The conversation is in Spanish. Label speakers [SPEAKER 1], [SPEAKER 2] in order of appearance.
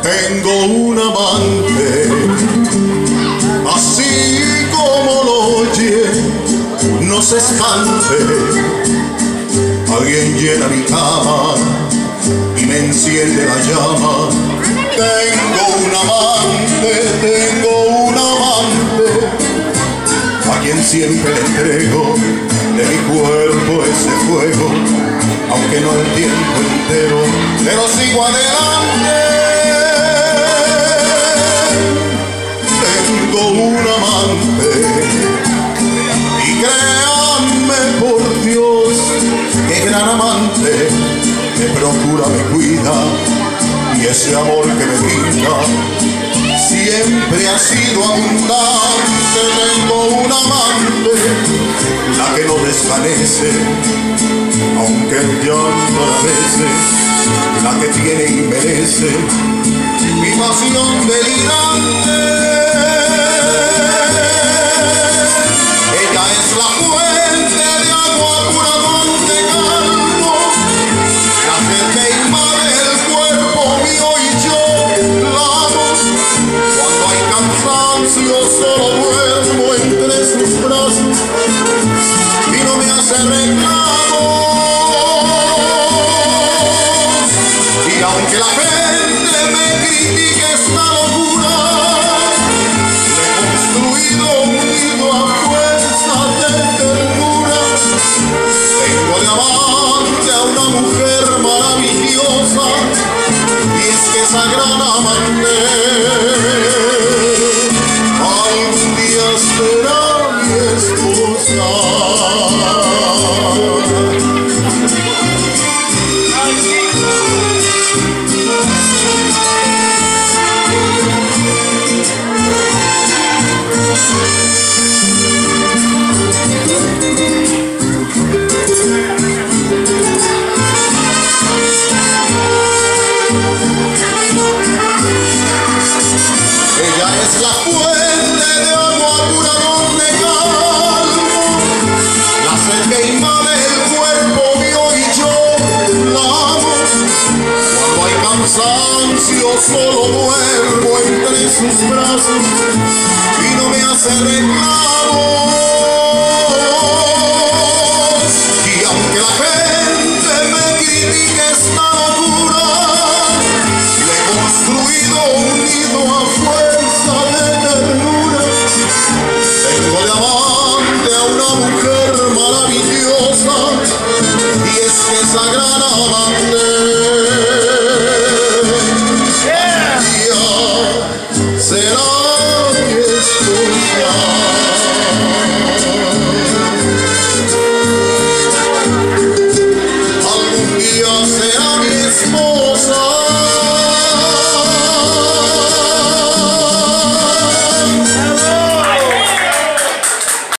[SPEAKER 1] Tengo un amante, así como lo oye, no se espante. Alguien llena mi cama y me enciende la llama. Tengo un amante, a quien siempre le entrego de mi cuerpo ese fuego, aunque no el tiempo entero, pero sigo adelante. Tengo un amante y créanme por Dios que gran amante me procura, me cuida, y ese amor que me brinda siempre ha sido abundante. Tengo un amante, la que no desvanece, aunque el llanto la bese, la que tiene y merece mi pasión delirante. Ella es la fuente de agua pura donde calmo la sed que invade el cuerpo mío, y yo la amo. Cuando hay cansancio solo duermo entre sus brazos y no me hace reclamos. Y aunque la gente me critique esta locura, le he construido un nido a fuerza de ternura. Tengo de amante a una mujer maravillosa, y es que esa gran amante algún día será mi esposa. Es la fuente de agua pura donde calmo la sed que invade el cuerpo mío, y yo la amo. Cuando hay cansancio solo duermo entre sus brazos y no me hace reclamos. Y aunque la gente me critique esta locura, le he construido un nido a fuerza de ternura. Tengo de amante a una mujer maravillosa, y es que esa gran amante un día será mi esposa. Algún día será mi esposa.